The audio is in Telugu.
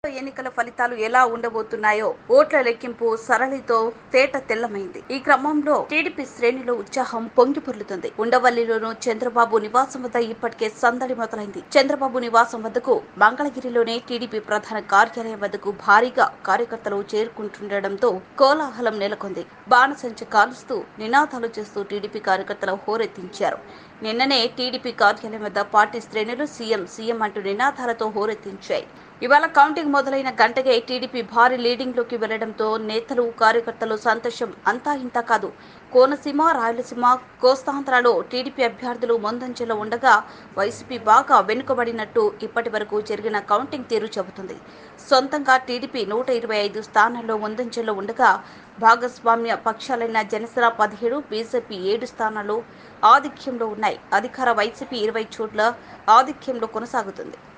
ఎన్నికల ఫలితాలు ఎలా ఉండబోతున్నాయో ఓట్ల లెక్కింపు సరళితో తేట తెల్లమైంది. ఈ క్రమంలో టీడీపీ శ్రేణిలో ఉత్సాహం పొంగి పొర్లుతుంది. ఉండవల్లిలోను చంద్రబాబు నివాసం వద్ద ఇప్పటికే సందడి మొదలైంది. చంద్రబాబు నివాసం వద్దకు మంగళగిరిలోనే టీడీపీ ప్రధాన కార్యాలయం వద్దకు భారీగా కార్యకర్తలు చేరుకుంటుండటంతో కోలాహలం నెలకొంది. బాణసంచ కాలుస్తూ నినాదాలు చేస్తూ టీడీపీ కార్యకర్తలు హోరెత్తించారు. నిన్ననే టీడీపీ కార్యాలయం వద్ద పార్టీ శ్రేణులు సీఎం అంటూ నినాదాలతో హోరెత్తించాయి. ఇవాళ కౌంటింగ్ మొదలైన గంటకే టీడీపీ భారీ లీడింగ్లోకి వెళ్లడంతో నేతలు కార్యకర్తలు సంతోషం అంతా ఇంతా కాదు. కోనసీమ, రాయలసీమ, కోస్తాంధ్రలో టీడీపీ అభ్యర్థులు ముందంజలో ఉండగా వైసీపీ బాగా వెనుకబడినట్టు ఇప్పటి వరకు జరిగిన కౌంటింగ్ తీరు చెబుతుంది. సొంతంగా టీడీపీ 125 స్థానాల్లో ముందంజలో ఉండగా భాగస్వామ్య పక్షాలైన జనసేన 17, బీజేపీ 7 స్థానాల్లో ఆధిక్యంలో ఉన్నాయి. అధికార వైసీపీ 20 చోట్ల ఆధిక్యంలో కొనసాగుతుంది.